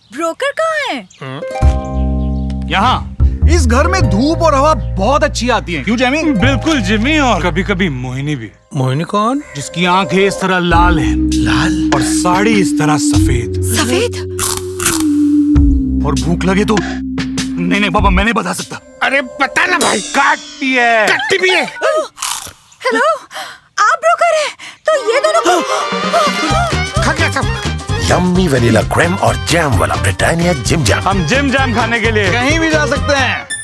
Broker कहाँ है? यहाँ। इस घर में धूप और हवा बहुत अच्छी आती है। क्यों जैमी? बिल्कुल जिमी, और कभी कभी मोहिनी भी। मोहिनी कौन? जिसकी आंखें इस तरह लाल हैं। लाल? और साड़ी इस तरह सफेद। सफेद? और भूख लगे तो नहीं पापा, मैं नहीं बता सकता। अरे बता ना भाई। काटती है। काटती भी है। हेलो, आप ब्रोकर हैं? तो ये दोनों खा गया सब। यम्मी वनीला क्रीम और जैम वाला ब्रिटानिया जिम जैम। हम जिम जैम खाने के लिए कहीं भी जा सकते हैं।